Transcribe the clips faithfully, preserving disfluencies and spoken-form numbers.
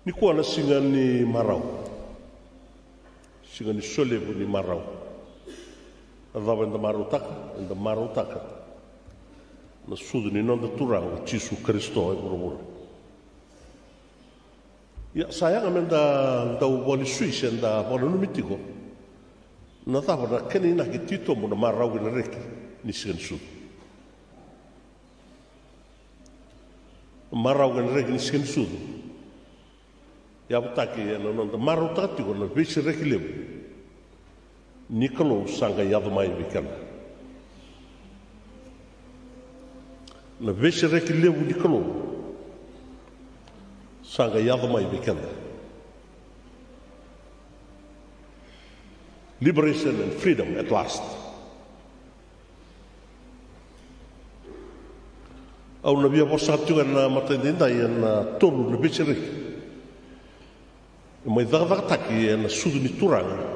Ni kuana singa ni marau. Singa ni solevu ni marau. Adava nda marau taka, nda marau taka. Na sudu ni nonda turang Jesu Kristo e burumura. Ya sayang amenda nda wali suise nda wala numitiko. Na tava na keni na ki tito mo na marau ina reki ni singa ni sudu. Marau ina reki ni singa ni sudu. Ya butaki ya nonda marau taka tiko na visi reki lebu. Nikalo sanga yadu mai vikana. Na visi reki lebu nikalo sanga yadu mai vikana. Liberation and freedom at last. Au na via posatu na matendinda na tolu na visi reki. Mai daga taki na sudu ni turanga.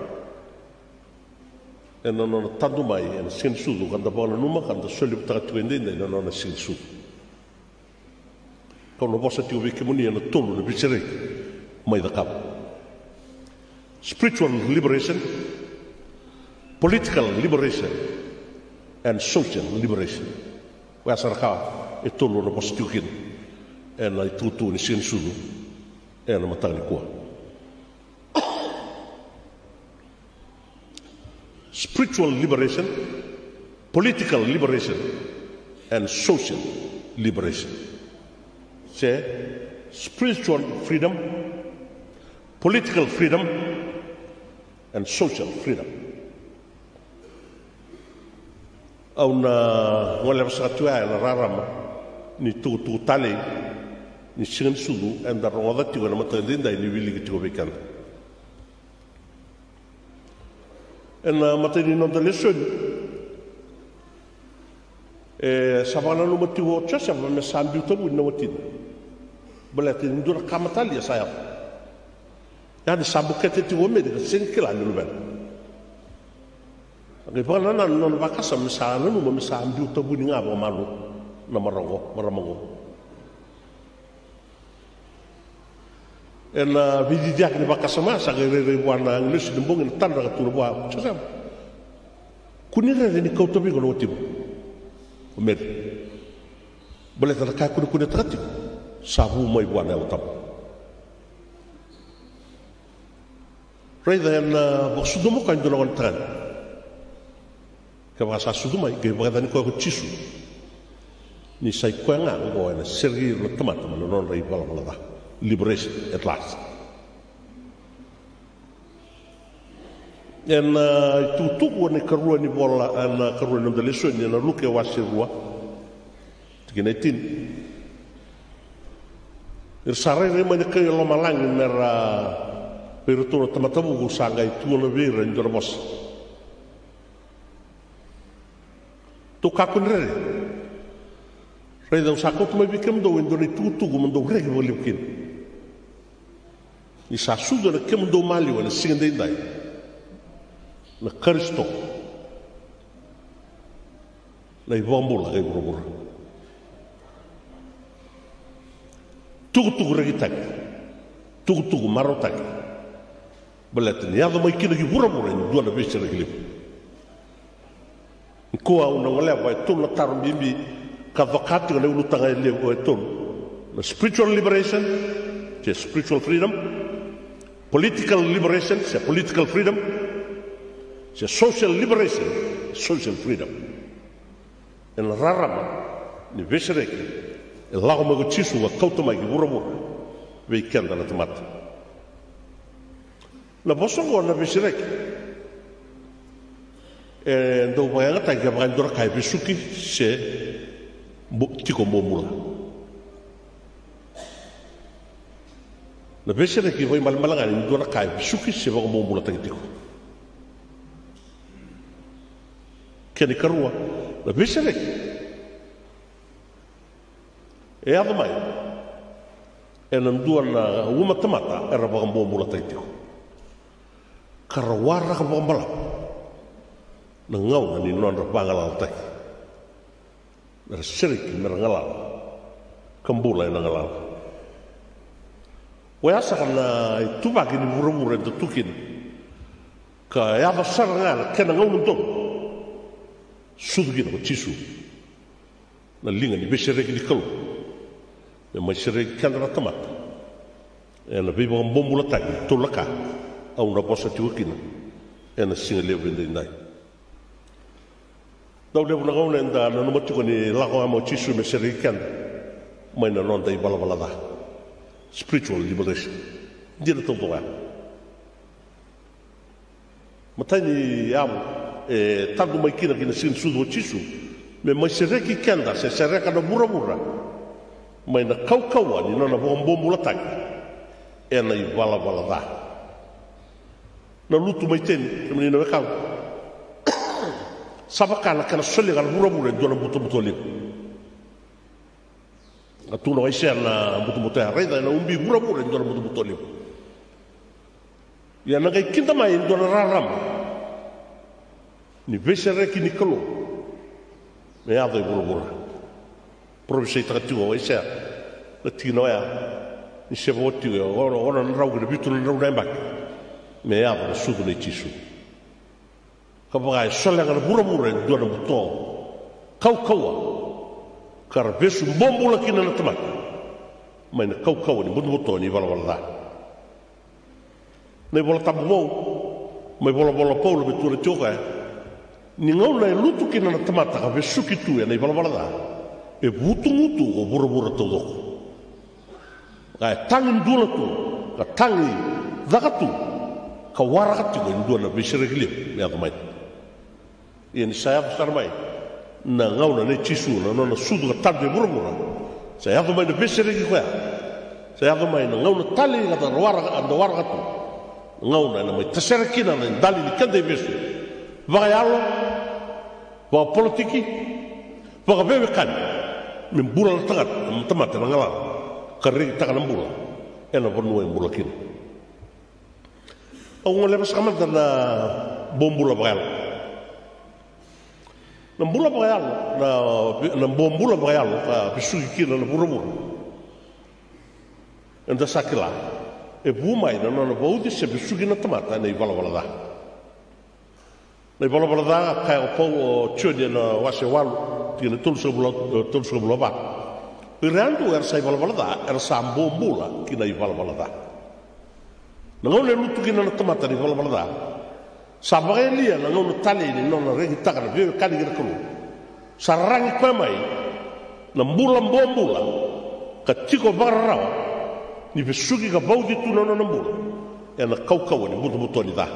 E non ho tanto mai, e sin sudo, quando buona numa, quando solo per vendendo, e non ho sin sudo. Quando posso ti ubica monia, non tollo, non piacerei, mai da capo. Spiritual liberation, political liberation, and social liberation. Questa sarà e tollo non posso ti ubica, e non hai tutto in sin sudo, e non matare qua. Spiritual liberation, political liberation, and social liberation. Say, spiritual freedom, political freedom, and social freedom. Auna wala satua na rarama ni tu tu tale ni sin sudu and the ronga tigo na matandinda ni wili tigo bekan. En materi non delle sogni e savana no motivo c'è sempre me sambi to no motivo bolete ndur kamatali ya saya ya di sabukete ti wo medica sen kila lu ben ngi bana nan non vakasa me sa no me sambi to bu ni ngabo malu na marongo maramongo en vidi dia ni vakasa ma sa re re buana nglisi de mbongi tanda ka turu bua c'è kunire ni kauto bi gono tibu o med boleta ka kunu kunu trati sabu mai buana o tam reida en bosudo mo kan dono tran ka va sa sudu mai ke va dani ko ko chisu ni sai kwanga ngo na sergi no tomata no non rei bala bala liberation at last. En tu tu ne karua ni bola an karua no delle sogni na luke wasi rua. Tigenetin. Ir sare re mane ke lo malang mera per tu tamatabu go sanga i tu no vira ndor bos. Tu ka kunre. Re da usako tu mai bikem do ndor tu tu go mando reg volipkin. I sa sudo na kem do mali wana singende indai na Kristo na ivambula ga ibrobura tugu tugu regitak tugu tugu marotak balatni yado mai kina ki burabura ni duana vese regilip ko una wala wa tulla tarbimbi ka vakati le ulutanga le o tul na spiritual liberation the spiritual freedom. Political liberation, c'est political freedom. C'est social liberation, social freedom. En rarama, ni vesreki, e lago mago chisu wa kauta mai ki burabu, vei kenda na tamata. Na bosongo na vesreki, e ndo wayanga ta ki abang dora kai besuki, se tiko momula. Na besere ki voi malmalanga ni dona kai suki se va mo mula tagitiko keni karua na besere e ava mai e na dona uma tamata era va mo mula tagitiko karawara ka bombala na ngau ni non bangala tai na seriki merangala kambula na ngala Wa asa kana tuba kini mura-mura da tukin ka ya va saranga kena ngau ntong sudu kina ko tisu na linga ni besere kini kalu me mai sere kana tamat ena bibo mbomula tagi tulaka au na bosa tiukina ena singa lewe ndai dau lewe na ngau nenda na no matuko ni lako amo tisu me sere kana mai na ronda i bala bala da spiritual liberation dira to boa matani amo e tanto mai kina kina sin sudo tisu me mai sere ki kenda se sere kana mura mura mai na kau kau ni na bo bombo la tak e na i bala bala da na lutu mai ten ni na ka sabaka na kana sole kana mura mura do na buto buto li tu no ese na buto buto ya reda na umbi mura mura do na buto buto li ya na kai kinta mai do na raram ni vesere ki ni kalo me ado mura mura provisei tatu o ese la tino ya ni se voti o ora ora na rau de bitu na rau da mbak me ado sudu le tisu ka ba sole ga mura mura do na buto kau kau kar besu bombo la kina na tamak mai na kau kau ni buto buto ni wala wala da nei bola tabu mo mai bola bola paulo betu le toka ni ngau na lutu kina na tamata ka besu kitu ya nei wala wala da e butu mutu o bura bura todo ka tangi ndula tu ka tangi zakatu ka warakatu ko ndula besere gili ya mai yen saya besar mai na ngau na ne tisu na na sudu ka tarde bura bura saya mai na besere gi kwa saya mai na ngau na tali ka ta waraka ando warakatu ngau na mai tasere kina na dali ni kande besu va yalo va politiki va bebe kan min bula la tagat am tamata na ngala karri tagat na bula ena bonu en bula kin o ngole bas kamal na bombula bagal na bula bagal na na bombula bagal ka bisu kin na bura bura enda sakila e bumai na na baudi se bisu kin na tamata na ibala wala da na ibala wala da ka o po o chodi na wase walu tina tul sebula tul sebula ba irandu er sai bala bala da er sambo bula kina i bala bala da ngone lutu kina na tamata ni bala bala da sabali na ngone tali ni non regi takana be kali gira kulu sarang pa mai na mbula mbula ka tiko barra ni besugi ka baudi tu non non mbula e na kau kau ni butu butu ni da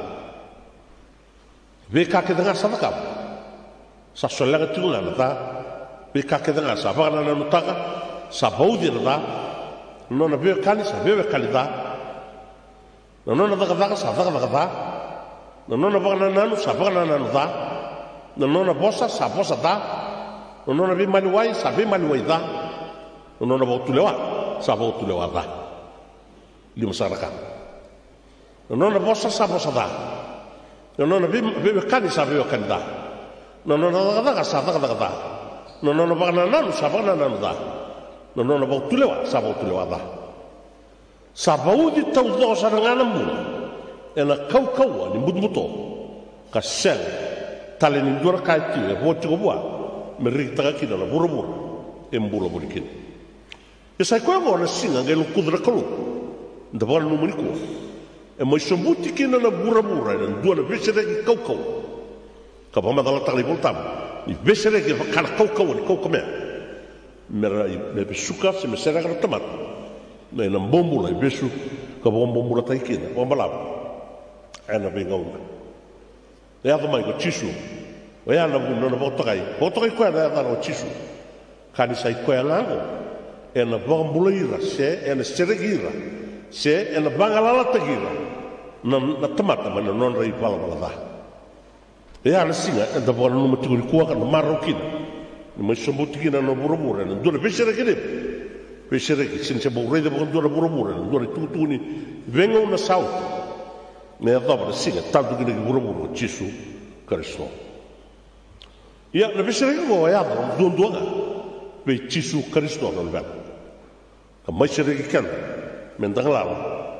be ka ke da sa ka sa solega tula na ta be ka ke da sa ba na na ta sa baudi na ta no na be kali sa be kali da no no na da da sa da da da no no na ba na na sa ba na na da no no na bosa sa bosa da no no na be mani wai sa be mani wai da no no na ba tu lewa sa ba tu lewa da li masaraka no no na bosa sa bosa da no no na be be kali sa be kali da no no no da da sa da da da no no no ba na na sa ba na na da no no no ba tu lewa sa ba tu lewa da sa ba u di tau do sa ngana mu ena kau kau ni butu buto ka sel tale ni dura ka ti e bo ti ko bua me ri ta ki na buru buru e mbula burikin e sai ko go na singa ngelo kudra kolu nda ba no muni ko e mo sombuti ki na na bura bura na dua na besere kau kau ka ba ma dala tali voltam ni besere ki ka kau kau ni kau kau me me me besuka se me sera ka tomat me na bombula e besu ka bombula tai ki na bombala ana be ngau ya do mai ko tisu o ya na bu no bo tokai bo tokai ko na na tisu kani sai ko ya lango e na bombula ira se e na seregira se e na bangala tagira na na tomata ma non rai pala pala da e ana singa e da bono no tiku ko ka na marokin ni mo so butiki na no burumura na do besere ke de besere ke sin se bo re de bo do burumura do tutu ni vengo na south me adobra singa tanto que que burumura tisu Cristo ia na besere ko ya do do ga be tisu Cristo no ba ka mai sere ke kan men dangala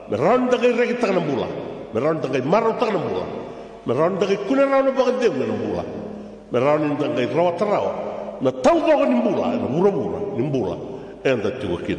me raun da ngai regi tanga mbula me raun da ngai maro tanga mbula me raun da ngai kuna raun ba ngai na mbula me raun da ngai rawa tarao na tau ba ni mbula na bura bura ni mbula enda tu kin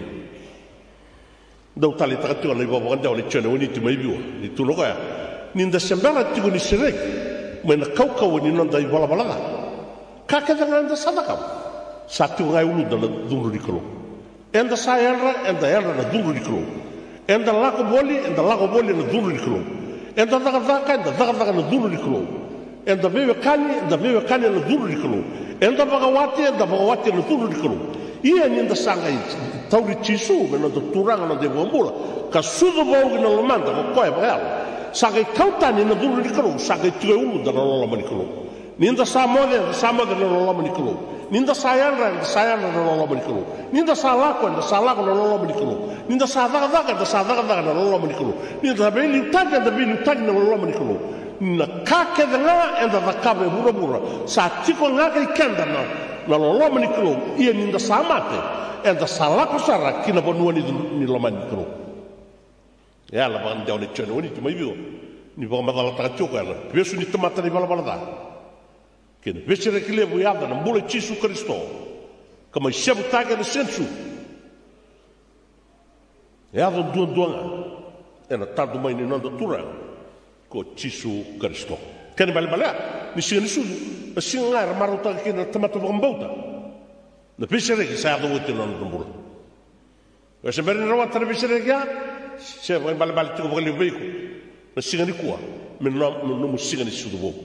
do tali ta tu na ibo ngai le chene woni tu mai biwa ni tu no ka ni nda sembara tu ni sirek me na kau kau ni non da bala bala ka ka da nda sadaka sa tu ngai ulu da dulu dikolo enda sa era enda era na dulu dikolo enda lako boli enda lako boli na dulu dikolo enda daga daga enda daga daga na dulu dikolo enda bebe kani enda bebe kani na dulu dikolo enda bagawati enda bagawati na dulu dikolo ia ni enda sanga tauri chisu me na turanga na de bombula ka sudo bogi na lomanda ko koe bagal sanga kautani na dulu dikolo sanga tue ulu da na lola manikolo ni enda sa mode sa mode na lola manikolo ninda sayara ninda sayara na lola manikolo ninda salako ninda salako na lola manikolo ninda sadaga daga ninda sadaga daga na lola manikolo ninda beli utaga ninda beli utaga na lola manikolo na kake nga enda dakabe bura bura sa tiko nga kai kenda na na lola manikolo ia ninda samate enda salako sara kina bonua ni ni lola manikolo ya la ban daune chone woni tu mai bio ni ba magala ta choka na besu ni tomata ni bala bala da che invece che le vuiada non vuole Gesù Cristo come siamo tagli nel senso e avevo due due e na tardo mai non da tura con Gesù Cristo che ne vale male mi si nessuno ma si non era maruta che na tomato bombota na pensare che sa dove te non vuole e se bene non tra pensare che se vai male male tu vuoi veicolo ma si ne qua ma non non si ne su dopo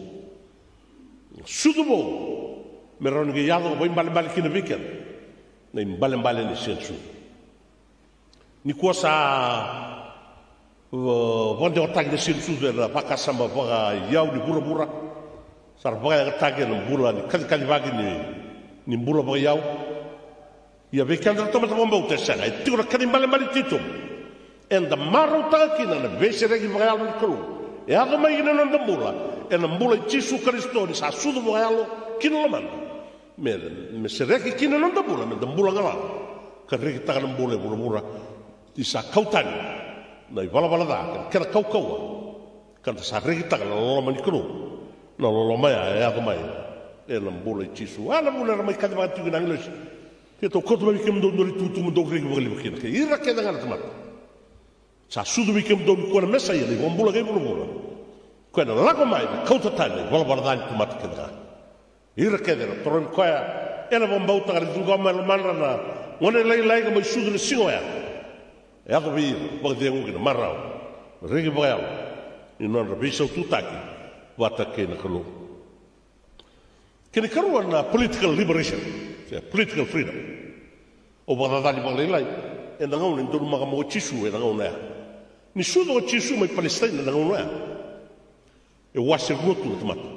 sudubo me ron ge yado boy mbal mbal kina biken ne mbal mbal ni sensu ni ko sa vonde otag de sensu de la paka samba boga yaw ni bura bura sar boga tagge no bura ni kal kal bagi ni ni bura boga yaw ya biken da tomato bomba utesa e tiro kadi mbal mbal titum en da maro takina na besere gi boga yaw ko e ado mai ina non da bura e na mbula Gesù Cristo ni sa sudu mo yalo kino la man me me se reki kino non da bula me da mbula ngala ka reki ta na mbula bula bula di sa kautani na i bala bala da ka kau kau ka sa reki ta na lo mani kro na lo mai e ado mai e na mbula Gesù ala mbula mai ka ma tu na English ke to ko to mi kem do do tu tu mo do reki bula bula ke ira ke da ngala tama sa sudu mi kem do ko na mesa ye ni mbula ke bula bula quella lago mai kauta tale wala bardan tu mat kedra ira kedra toron koya ela bom bauta gar du goma manra na wona lay lay ga mai sudu singo ya ya ko bi bo de ngi marraw regi boyal ni non rabi so tutaki wata ke na kolo ken karu na political liberation political freedom o bardan bo lay lay e na ngone ndu ma mo chisu e na ngone ni sudu chisu mai palestina na ngone e wase rotu tomata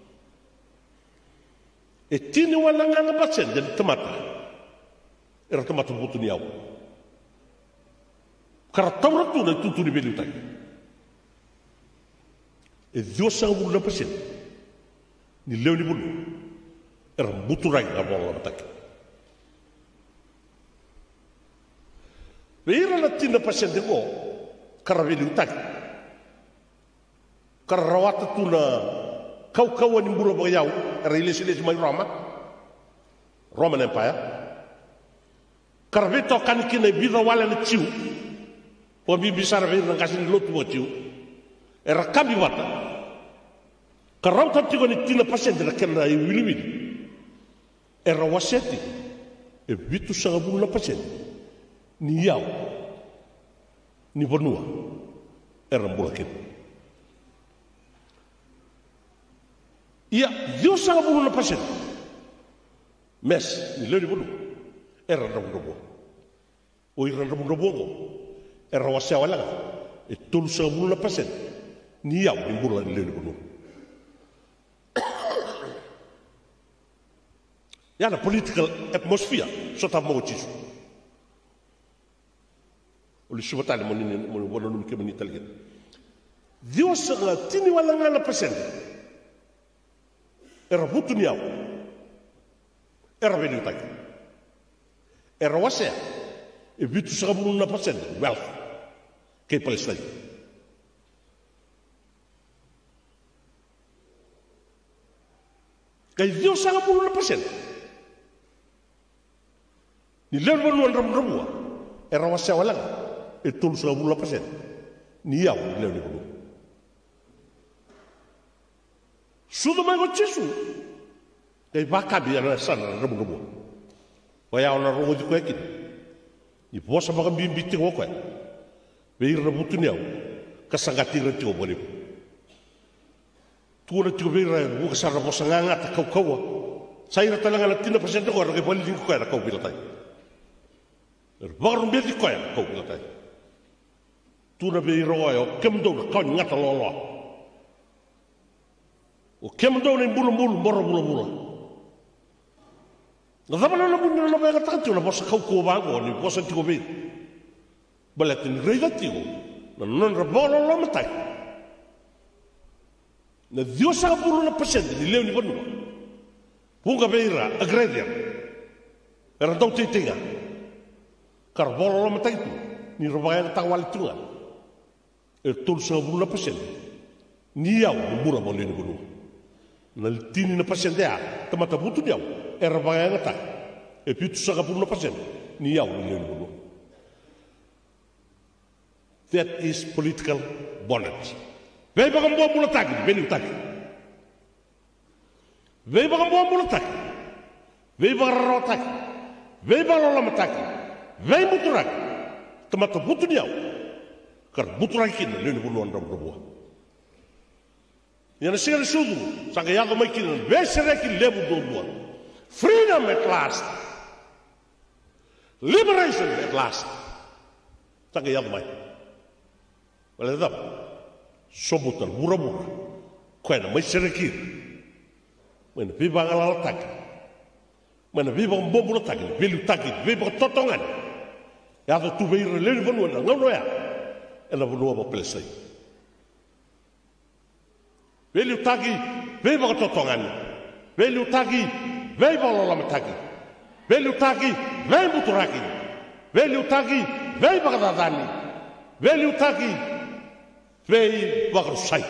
e tini wala ngana batsen del tomata era tomata butu ni au kara tawra tu na tutu ni belu tai e dio sa bu na batsen ni lew ni bulu era butu rai na bola batak vera la tina batsen de go kara belu tai karawata tu na kau kau ni buru bagayau relasi relasi mai Roma Roman Empire karbeto kan kine bida wala na tiu o bi bisara be na kasin lotu o tiu era kabi wata karawta tigo ni tina pasende na kenna i wili wili era waseti e bitu sagabu na pasende ni yau ni bonua era mbulakin ia Dio sanga bulu na pasen mes ni le bulu era na bulu o ira na bulu era wasa wala e tul sanga bulu na pasen ni ya ni bulu ni le bulu ya na political atmosphere sota mo chisu o li subata le monini mo wala num ke mani talgen Dio sanga tini wala ngana pasen era butu niau era venu tak era wasea e bitu sagabu na pasende wealth kei Palestina. Kay Dios sanga puluh persen. Ni lewat manuan ramu-ramua, era wasya walang, itu sanga puluh persen. Ni yau ni lewat ni. Sudah mengot Yesus. Kay baka biar sana ramu-ramua. Waya ona rongo di kuekin. Ni bosa baka bimbi tingo kuek. Beir rabutu niau, kasangati reti obori. Tuara tiga beira buka sarra bosa nganga kau kaua. Saya talanga na tina persen ko ra ke bali ko ra kau bilatai. Baru mbeti ko ra kau bilatai. Tuara beira o kemdo ka ngata lolo. O kemdo ni bulu bulu moro bulu bulu. Na dama na bunna na ba ta tu na bosa kau ko ba go ni bosa tiga beira. Balatin reida tigo. Na non ra bolo lo matai. Na Dios sanga puluh persen di leu ni banua. Bunga beira agrarian. Era dau titinga. Karbolo lo matai tu. Ni robaya tawal tunga. E tul sanga puluh persen. Ni yau mura boli ni banua. Na tini na persen dia tamata butu yau. E robaya ngata. E pitu sanga puluh persen. Ni yau ni leu ni banua. That is political bondage. Vei baka mboa mula taki, vei liu taki. Vei baka mboa mula taki. Vei baka raro taki. Vei baka lolama taki. Vei muturaki. Tamata butu niau. Kar muturaki kina, leu ni bunuan ramu rabua. Yana sigara sudu, sanga yago mai kina, vei sereki lebu dua. Freedom at last. Liberation at last. Sanga yago mai. Wala dap. Sobutan mura-mura. Kuena mai sereki. Mana viva ngalala taki. Mana viva mbombo taki. Velu taki. Viva totongan. Ya ada tu beira leu banua na ngau ya. Ela banua ba pelesai. Velu taki. Viva totongan. Velu taki. Viva lola taki. Velu taki. Vei muturaki. Velu taki. Vei bagadadani. Velu taki. Vei wakar sai.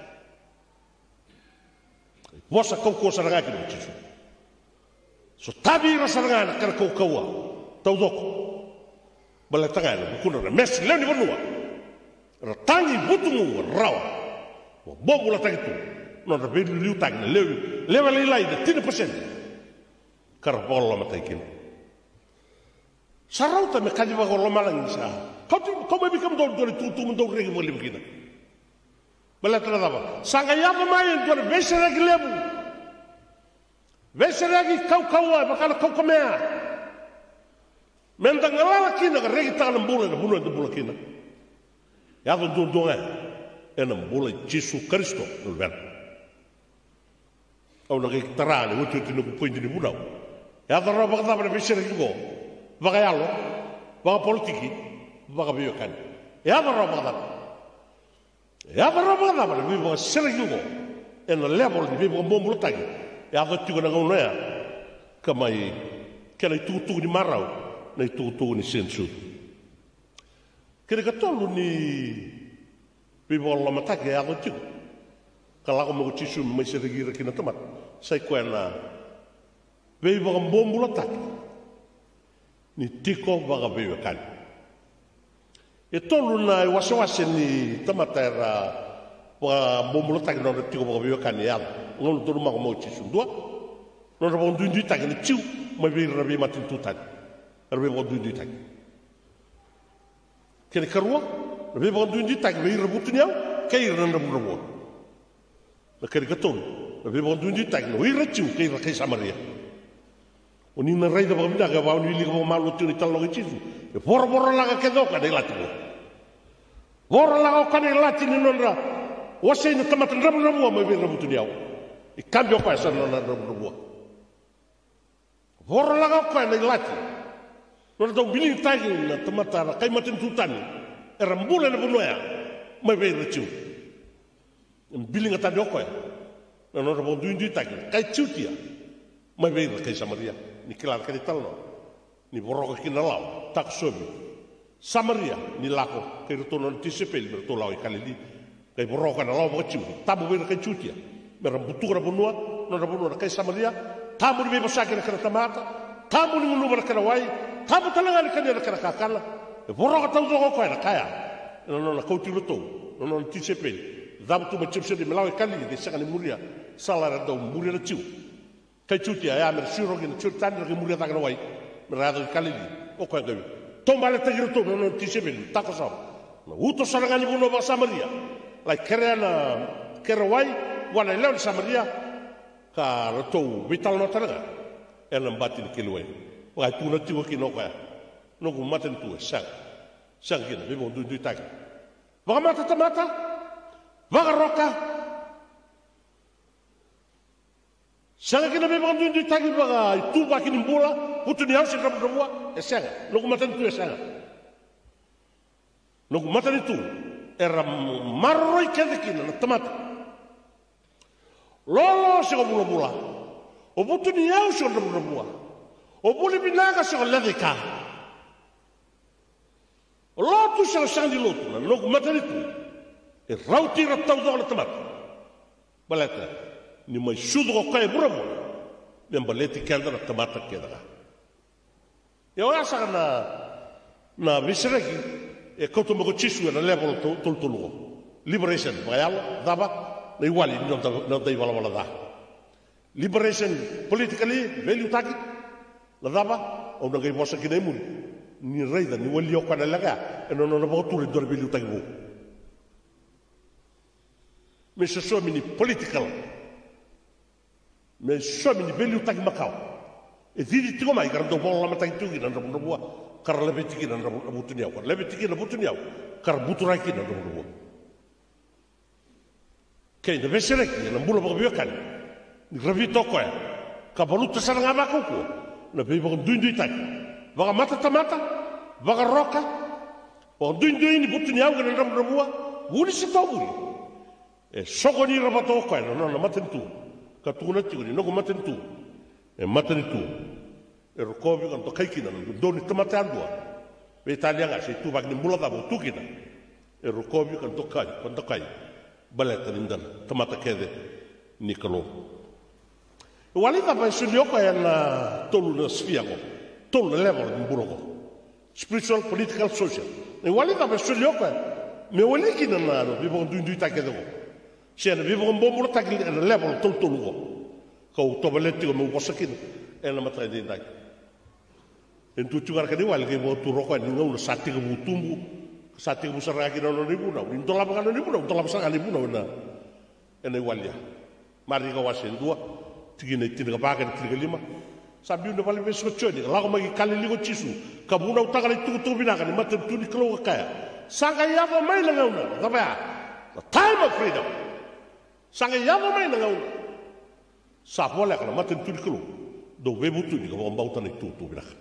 Wasa kau kau saranga ki no chisu. So tabi ra saranga kar kau kaua. Tau doko. Bala tangana kuna na mes leu ni banua. Ra tangi butungu rawa. Wa bobu la tangi tu. No ra velu liu tangi na leu. Lewa le lai de tina persen. Kar bola matai kin. Sarauta me kadi wa golo malang sa. Kau tu kau me bikam do do tu tu do regi mo liu kina. Bala tradava. Sanga yava mai do vesera ki lebu. Vesera ki kau kaua bakala kau kamea. Menda ngalala kina ka regi tala mbula na bulu na bula kina. Yava do do nga. Ena mbula Jesu Kristo no ver. Au na ki tarane utu tinu ku pointi ni bunau. Yava ro bakada na vesera ki go. Bagayalo. Baga politiki. Baga biokan. Yava ro bakada. Ya berapa lama ni bimbang sering juga, en level ni bimbang bom bulu tagi. Ya tu juga nak ya, kamai kena itu tu ni marau, na itu tu ni sensu. Kena kata lu ni bimbang lama tagi ya tu juga. Kalau aku mau cisu masih lagi rekina temat, saya kuena bimbang bom bulu tagi. Ni tiko baga bimbang. Itu lu na wasa-wasa ni tamatera wa bomulo tag no tiko ba biyo kan ya ngol to ma ko mo ci sundua no ra bon dundi tag ni ciu ma bi rabi matin tutan rabi bon dundi tag ken karwa rabi bon dundi tag bi rabu tunya kay ran rabu rabu la ken gaton rabi bon dundi tag no ira ciu kay ra kay samaria oni na raida ba minda ga ba ni li ko malu tu ni talo ci su e por por la ga kedo ka de la tu por la ga ka ni la ti ni non ra wase ni tamat rabu rabu ma bi rabu tu diaw e cambio pa sa non rabu rabu por la ga ka ni la ti non do bilin tagi na tamatara kay matin tutan era mbula na bunoya ma bi rechu bilin ga ta do ko non rabu du ndi tagi kay chutia ma bi kay samaria ni kelar ka di talno ni boroko ki na law tak sobi Samaria ni lako ke rotono ti sepel ber to law kalili ke boroka na law mo chiu tabu ber ke chutia ber butura bonua no na bonua ke Samaria tamu ni be sakira kana tamata tamu ni ngulu ber kana wai tamu talanga ni kana kana kakala e boroka tau zo ko na kaya no no na kouti roto no no ti sepel dam tu mo chipse de law kalili de sakani muria salara do muria na chiu ke chutia ya mer suro ke chiu tan ke muria ta kana wai merado kalili o ko gawi tombale tegir to no ti sebel ta ko sa no uto sarangani buno ba Samaria lai kerena kerwai wana leon Samaria ka roto vital no taraga ena batin kilwe wa tu no tiwo ki no ka no ku maten tu sa sa gina be bon du du tak va mata tamata va roka sa gina be bon du du tak va tu ba kin mbula putu ni hausa rabu rabu esanga no ku matan tu esanga no ku matan tu era marroi kedikina na tamata lolo se ko bula bula o putu ni hausa rabu rabu o buli binaga se ko ledika o lotu se ko sandi lotu no ku matan tu e rauti ratau do na tamata balata ni mai sudo ko kai buramu nem baleti kelda na tamata kedaka eu acho que na na visreki e koto mo chisu na level to to to liberation bayal daba na igual non non dai wala wala da liberation politically value taki la daba o na gai bosa ki nei muri ni reida ni wali o kana laga e non non bo tu dor value taki bo mais ce soit mini political mais so mini value taki makau e vidi tiko mai karando bola mata itu gina na bua kar lebe tiki na butu niau kar lebe tiki na butu niau kar butu raki na bua kei na vesere ki na bula ba kan ni ravi toko ya ka baluta saranga ba ko na be ba dundu itai ba mata tamata ba roka o dundu ni butu niau gina na bua wuri se toburi e sogoni rabato ko na na matentu ka tuna tiko ni no ko matentu e matani tu e rokovi kan to kaikina no doni tamata andua be italianga se tu bagni mula da botukina e rokovi kan to kai kan to kai baleta nindan tamata kede nikolo e wali da ba su lioko e na tolu na sfiago tolu level di burogo spiritual political social e wali da ba su lioko me wali kina na no bi bon dundu ta kede go se na bi bon bombo ta kede level tolu tolu go kau tobaleti mo bosakin ena mata de dai en tu chugar ka diwal ke bo tu roko ni ngau sati ke butumbu sati ke busara ki no ni buna ni tola ba ni buna tola ba ni buna na ena walia mari ka wasen dua tigine tin ka ba ka tin ka lima sabi no vale beso choni la ko magi kali ligo chisu ka buna utaka le tu tu bina ka ni mata tu ni klo ka ya sanga ya ba mai la ngauna da ba time of freedom sanga ya ba mai la ngauna sa vola kana maten tu dikelo do vebu tu ni ko mbauta ni tu tu brak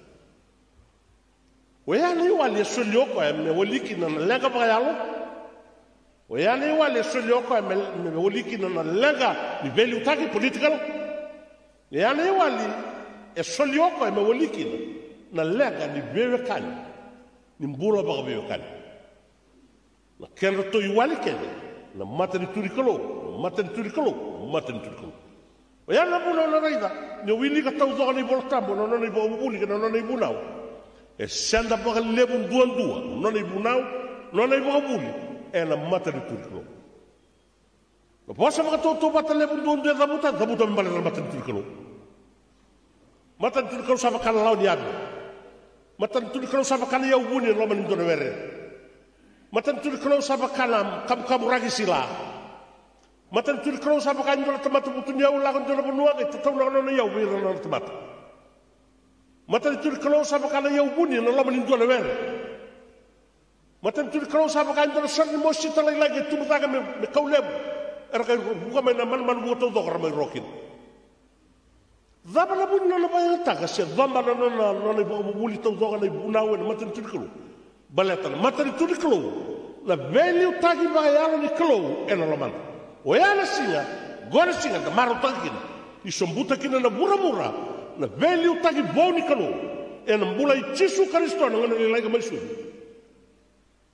wea ni wale solio ko me woliki na lega bayalo wea ni wale solio ko me me woliki na lega ni veli utaki political wea ni wale e solio ko me woliki na lega ni bebe kan ni mbula ba bebe kan na kendo to iwali kende na maten tu dikelo maten tu dikelo maten tu dikelo o ya na buna na raida ni wili ka tau zo ni voltambo no no ni bo buli ka no no ni bunau e senda pa lebun duan dua no ni bunau no ni bo buli e na mata ni turko no posa ma to to bata lebun duan de da buta da buta mbale mata ni turko mata ni turko sa kan law ni abi mata ni turko sa kan ya buni lo man do were mata ni turko sa kan kam kam ragi sila matan tu kro sa bakan do tamata butu niau la kon do bonua ke tau no no yau wir no tamata matan tu kro sa bakan yau buni no la man do le wer matan tu kro sa bakan do san mo si tala la ke tu mata me me kaulem er ka buka me na man man buto do ra me rokin daba la buni no la ba ta ka se damba no no no no bo buli tau do na bunau na matan tu kro baleta matan tu kro la velho tagi ba ya ni kro e no la man o ela singa gora singa da maro tangina i sombuta kina na bura bura na veli utagi boni kalo e na mbula i Jesu Kristo na ngana lega mai su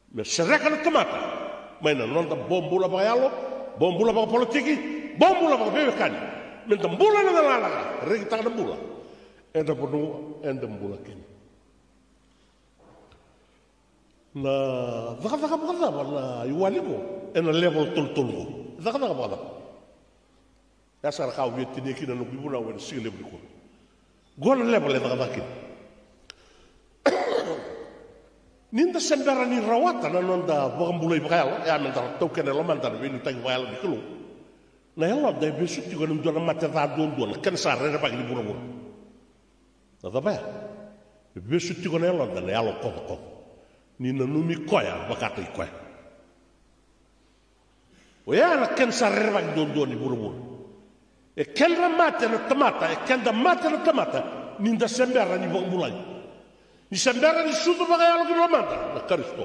me sereka na tamata mai na nonda bombula ba yalo bombula ba politiki bombula ba bebe kani men tambula na la la regi ta na bula enda bonu enda bula kini na daka daka bada wala iwaliko ena level tul tul daka daka bada ya sar ka wetti ne kina no bibuna wala sigale bu ko gol level daka daka ninda sembara ni rawata na nonda bogambulai bakal ya mentar token lo mantar bini tag wala di kulu na yalla da besu ti gonum dona matta da don don kan sa re ba ni buru buru da da ba besu ti gon yalla da yalla ko ko ni na numi koya bakata koya o ya na kan sa re ba don don ni buru buru e ken ra matta na tamata e ken da matta na tamata ninda sembara ni bogambulai ni sembara ni sudo bagayalo ki lomanda na karisto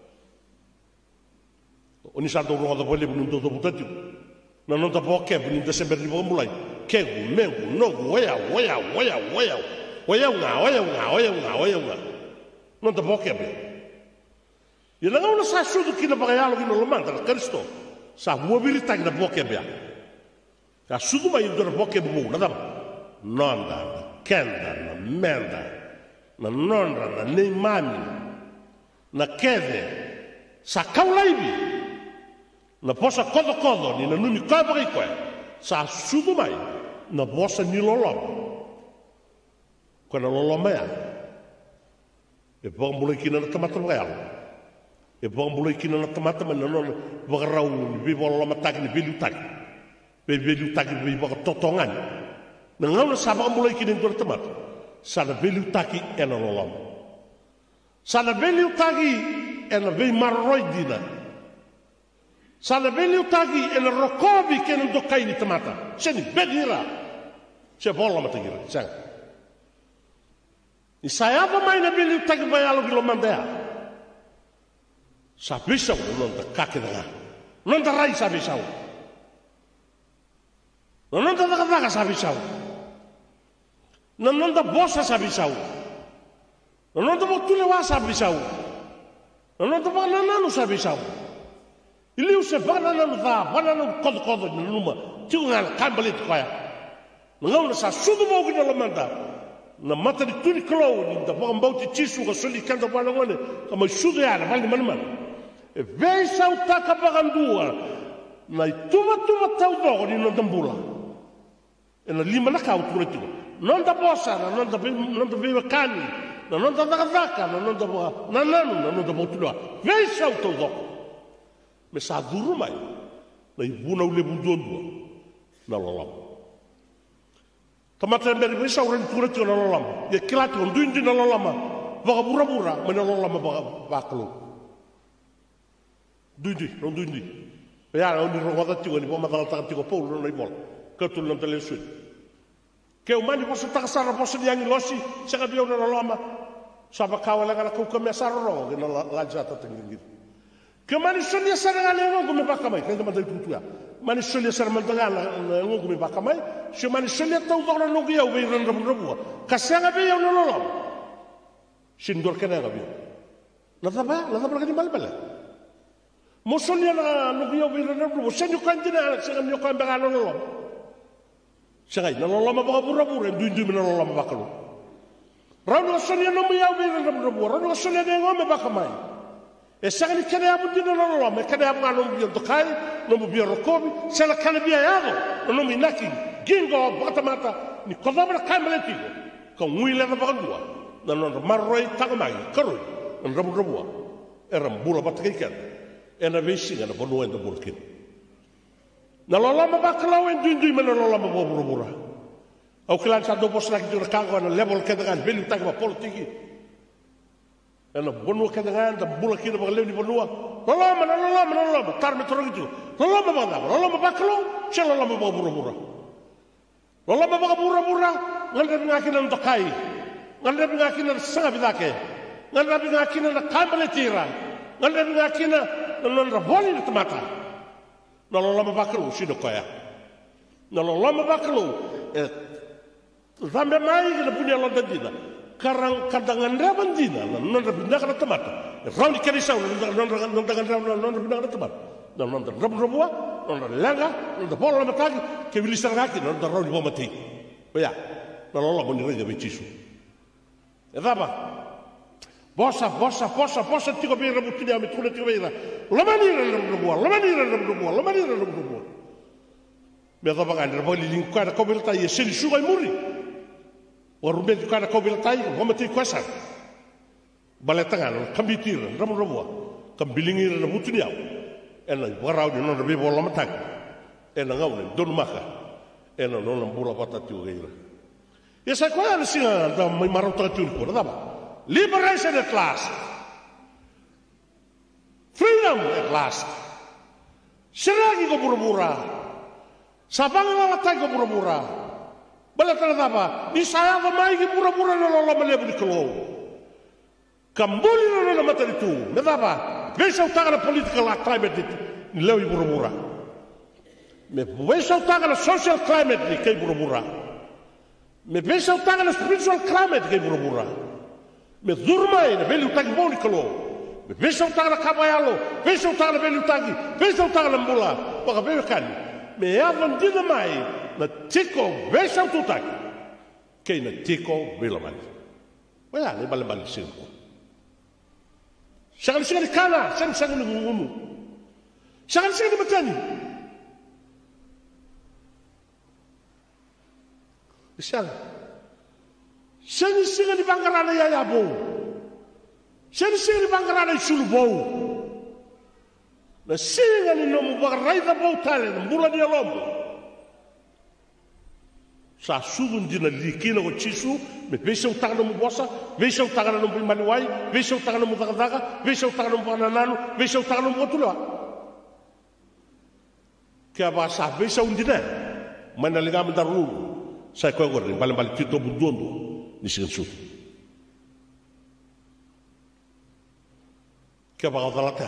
oni santo rongo da bole bunu do butati na non da boke bunu da sembara ni bombulai kegu mengu nogu waya waya waya waya waya nga waya nga waya nga waya nga non da boke be ila ngona sa sudo ki na bagayalo ki lomanda na karisto sa wobiri tag na boke be ka sudo mai do boke bu na da nonda kenda na menda na nonra na nei mami na keve sa kaulaibi na posa kodo kodo ni na numi koe bagi koe sa sudu mai na bosa ni loloma koe na loloma ya e bang mulai kina na tamata real e bang mulai kina na tamata ma na non bagarau ni bibo loloma tagi ni bilu tagi be bilu tagi bi baga totongan na ngau na sa bang mulai kina na tamata sana beliu taki ena lolom sana beliu taki ena vei marroidina sana beliu taki ena rokobi kena dokai ni tamata seni begira se bola matagira sang ni saya apa mai na beliu taki bayalo gilo mandea sa bisau non da kakena non da rai sa bisau non da daga sa bisau non da bossa sabe sau non da botule wa sabe sau non da banana no sabe sau ili se banana no va banana kod kod no numa tinga kambalit koya non sa sudu mo gina la manda na mata di tuni klo ni da bom bauti tisu ko soli kanda bala ngone kama sudu ya na bali man man e vei sau taka bagandua na tuma tuma tau do ni no dambula e na lima na ka uturetigo non da bossa, non da non da viva cani, non da vaca, non da non non non da botulua. Vei salto do. Me sa duro mai. Na ibuna ule bundondo. Na lolam. Tamata mbere vei sa uren turati na lolam. Ye kilati on duindi na lolama. Vaga bura bura, me na lolama vaga baklo. Duindi, non duindi. Ya on di roda ti ni poma dal tanti ko polo no ibol. Katul non tele sud. Ke umani posa takasara posa diangi losi saka dia na lama saba kawala kana ku kame sarro na la jata tengingir ke mani sonia sara ngale ngo me bakamai kenda madai tutua mani sonia sara mandanga ngo me bakamai se mani sonia tau dona no giau be ran rabu rabu kasanga be yo no lolo sindor kana gabi na taba na taba kani balbala mo sonia na no giau be ran rabu senyo kantina sanga nyo kan baga no lolo Sagai na lolama baka pura-pura duin-duin na lolama baka lo. Rano sonia no mo yaw bira rabu rano sonia de ngome baka mai. E sagai ni kene abu dina na lolama kene abu ngano mo biyo tokai no mo biyo rokobi sela kane biya yago no mo inaki gingo baka mata ni kodobra kamele tigo ka nguile na baka dua na no marroi tagamai karoi na rabu-rabu era mbula bata kikan ena vesinga na bonu enda burkin. Na lolama bakalaw en duin-duin na lolama bobura-bura. Au kilan sa dobos lagi tu rekangko na level kedengan belu tag ba politiki. Ena bonu kedengan da bula kina ba lew ni bonua. Lolama na lolama na lolama tar metro gitu. Lolama ba da lolama bakalaw sel lolama bobura-bura. Lolama bobura-bura nganda ngakina ndokai. Nganda ngakina sanga bidake. Nganda ngakina na kambale tira. Nganda ngakina non raboni na tamata. Na lolama bakalo sino koya na lolama bakalo e zambe mai na punya londandina karang kadangan rabandina non rabinda kana tamata rauni kanisa non non non dangan non non rabinda kana tamata non non rabu rabua non langa non da polo matagi che vi lisargati non da rauni bomati ya non lo boni rega vecisu e daba bossa bossa bossa bossa tigo be rabu tiga mi tule tigo beira la manira rabu rabua la manira rabu rabua la manira rabu rabua me daba kan rabu lingkara kobilta ye seli suga muri o rumbe kana ko bil tay ko mati kwasa bale tangan kambitir ramu ramu kambilingi na mutuniaw ena waraw ni non be bola matak ena ngawne don maka ena non mbura patati ugeira yesa ko ya singa da mai marota turko da ba liberation at last freedom at last siragi ko burubura sabang na matay ko burubura bala tana daba ni saya ga mai ki pura-pura na lola malebu di kelo kambuli na lola matari tu na daba besa utanga na political climate ni lewi pura-pura me besa utanga na social climate ni kay pura-pura me besa utanga na spiritual climate kay pura-pura me durmai na beli utagi boni kelo me besa utanga na kabayalo besa utanga na beli utagi besa utanga na mbula baka bebe kan me avon dina mai na tiko vesa tutaki kei na tiko vilamani wala ni bale bale singko sagal sagal kana sang sang ni ngumu sagal sagal matani isang sang sang ni bangarana ya ya bo sang sang ni bangarana sulu bo na singa ni nomu bagarai da bo tale mbula ni lombo sa sugun dina likina ko chisu me vese utanga no bossa vese utanga no maliwai vese utanga no mudagaga vese utanga no bananano vese utanga no motula ke aba sa vese undina mana liga mandaru sa ko gorri bal bal tito budondo ni sinsu ke aba galata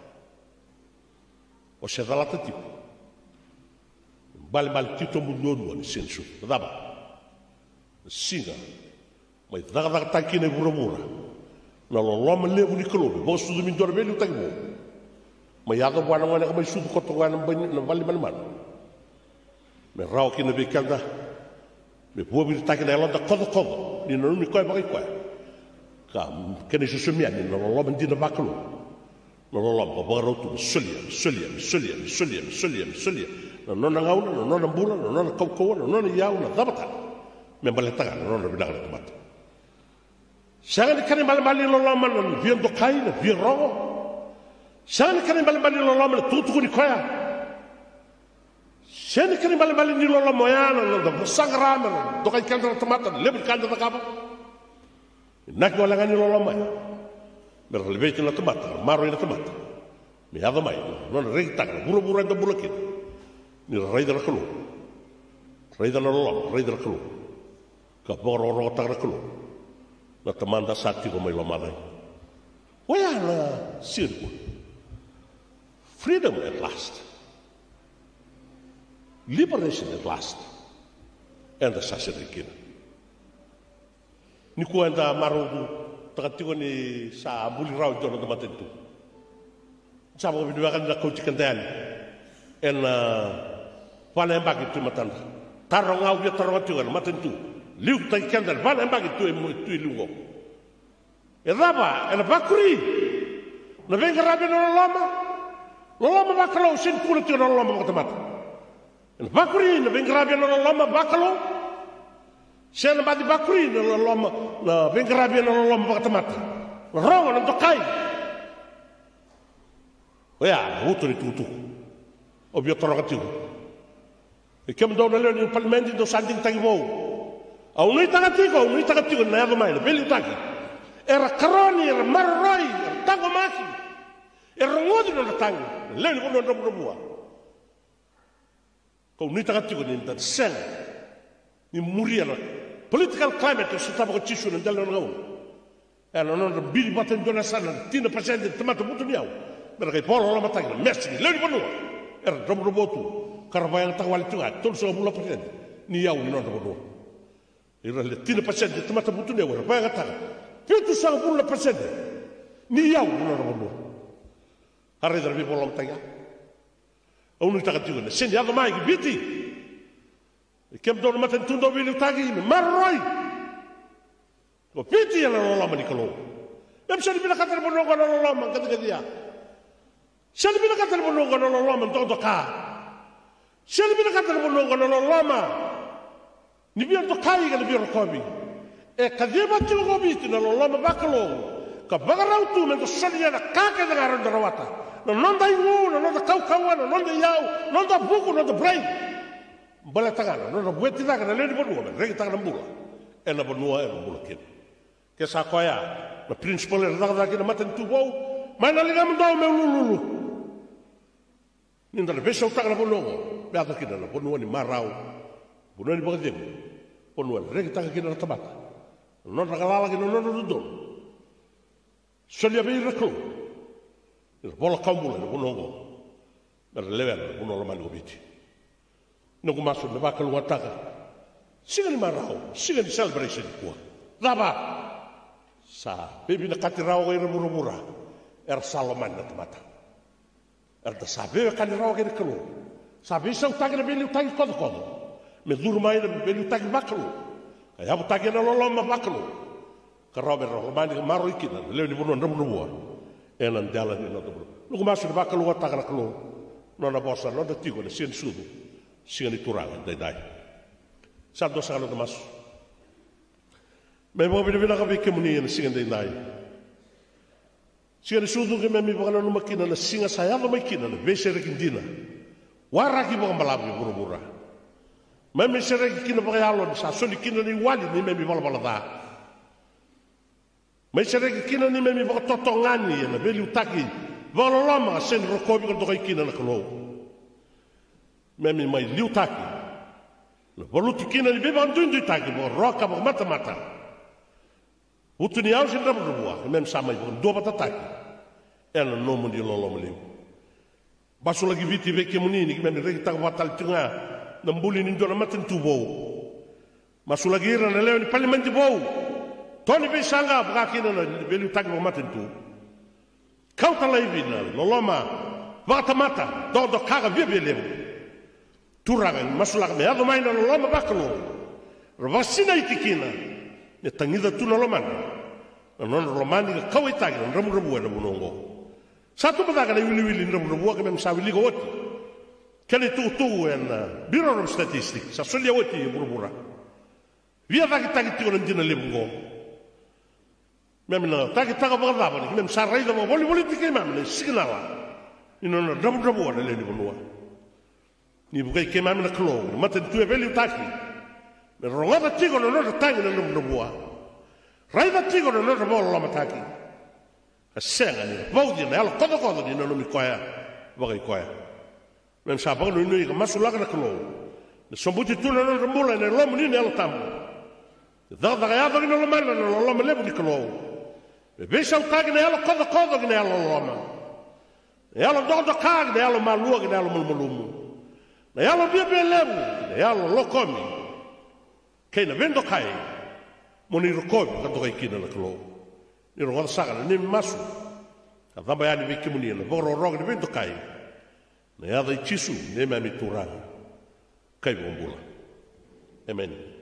o se galata tipo bal bal tito budondo ni sinsu daba singa mai daga daga takine burabura na lo loma lebu ni kolo bo su mi dorbe lu tagbo mai yaga wana wana mai su ko to wana ban na bali man man me raw ki na be kanda me bo bi takine lo da ko ko ni no mi koy ba koy ka kene su sumi ani no lo ban dina baklo no lo lo ba ro tu sulia sulia sulia sulia sulia sulia no no na ngauna no no na bula no no na ko no no na yauna dabata me baletaga no no bidang tomat sangan kani mal mal lo lo man bien do kai na bien ro sangan kani mal mal lo lo man tutu ni koya sangan kani mal mal ni lo lo moyana no do sangrama do kai kan tomat lebul kan da kaba nak wala ngani lo lo mai mer lebe na tomat maro na tomat mi hada mai no no rekta buru buru da bulakin ni raida la kulu raida la lo raida la kulu ka boro ro ta kulu na tamanda sati ko mai lamada waya la sirku freedom at last liberation at last and the sasirikina ni ko anda marudu takatiko ni sa buli raw jono da matentu sa mo bi wakan da ko tikandan en wala mbagi tu matanda taronga u taronga tu matentu liu tai kendal wala mbagi tu tu lugo e daba e bakuri na venga rabe no lama no lama bakalo sin kula tu no lama matamat e bakuri na venga rabe no lama bakalo sen badi bakuri no lama na venga rabe no lama matamat ronga no tokai oya utu ni tutu obio taronga tu e kem do na le parlamento do sanding tagibo au ni tagatiko au ni tagatiko na yaga mai beli taki era karoni era marroi tango maki era ngodi no tango le ni no ndo bua ko ni tagatiko ni nda sen ni muria political climate so tabo chisu na dalo ngau era no no bili baten do na sana tina pasende tomato butu niau pero que polo la matanga merci le ni bono era ndo botu karabayang tawal tunga tol so bula presente ni yaw ni no ndo ira le tina pasente tamata butune ora pa gata pitu sang pula pasente ni yau na robo arre dar bi bolom tanga onu taka tigo sen ya mai ki biti kem do mata tundo bi tagi marroi o biti ya la la manikalo em sali bi kata bono ko la la man kata dia sali bi kata bono ko la la man to ka sali bi kata bono ko la la ma ni bi to kai ga bi ko bi e kadima tu go bi tu la la ma bakalo ka bagarau tu men to sali ya ka ka da ro rawata no non dai u no da kau kau no non da yau non da buku no da brain bala tagana no da bueti da na le bono me re tagana mbula e na bono e mbula ke ke sa koya na principal e da da ke na maten tu bo ma na liga mdo me lulu ninda le beso tagana bono be ata ke na bono ni marau bono ni bogde bono re tagana ke na tabata non da galala ke no no do do solia be reko bola kambula no bonongo na level bono lo mani obiti no ko maso na bakal wataka sigani marao sigani celebration ko daba sa bebi na katirao ga murumura er saloman na mata er da sabe ka ni rawo ga kalo sabe sa utagi na beli utagi ko ko me durmai na beli utagi bakalo ya utagi na lolo ma bakalo ka robe ro mani maro ikina le ni bono ndamu no enan dala ni no do no maso ba kalu wata kana kalu no na bossa no da tigo de sen sudu singani turanga dai dai sa do sa no maso me mo bi na ka be kemuni en singani dai dai singani sudu ke me mi bana no makina na singa saya no makina na besere kindina wara ki bo mbalabi burubura me me sere kina ba yalo sa so ni kina ni wali ni me mi bala bala da mai sere kina ni me mi bo totongani na beli utaki volo lama sen rokobi ko dokai kina na klo me mi mai liutaki no voluti kina ni be bandu ndu taki bo roka bo mata mata utuni au sen rabu bua mem sama bo do bata taki ela no mo di lolo mo liu baso lagi viti veke munini me regi tak watal tinga na mbuli ni ndo na maten tubo maso lagi ra na leo ni parliament bo Tony be sanga brakina na belu tag bo matentu. Kauta laivina loloma vata mata do do kaga bebele. Turanga masula me ado mai na loloma bakalo. Rovasina ikikina. Ne tangida tu na lomana. Non romani ka kau itagi na ramu ramu na bunongo. Satu badaga na wili wili ramu ramu ka mem sawili go oti. Kale tu tu en Bureau of Statistics sa solia oti burubura. Via vaki tagi tu na dina lebungo. Mem na taki taka bagada ni mem sarai da boli boli tike mem ni signala ino na dabu dabu na le ni bonua ni bukai ke mem na klo mate tu e veli taki me ronga da tigo no no tangi na dabu dabu rai da tigo no no bolo la mataki a senga ni bodi na ala kodo kodo ni no mi koya bagai koya mem sa ba no ni ka masula na klo ni sombuti tu na no mbola na lo ni ala tam da da ya da no lo man no lo me le ni klo Vesa utagi na ela kodo kodo na ela loma. Ela do do kag na ela malu na ela mulmulumu. Na ela bia bia levu na ela lokomi. Kei na vendo kai. Moni rokobi ka do kai kina na klo. Ni ro saga ni masu. Ka damba ya ni viki muni na boro ro ni vendo kai. Na ela i chisu ne ma mitura. Kai bombula. Amen.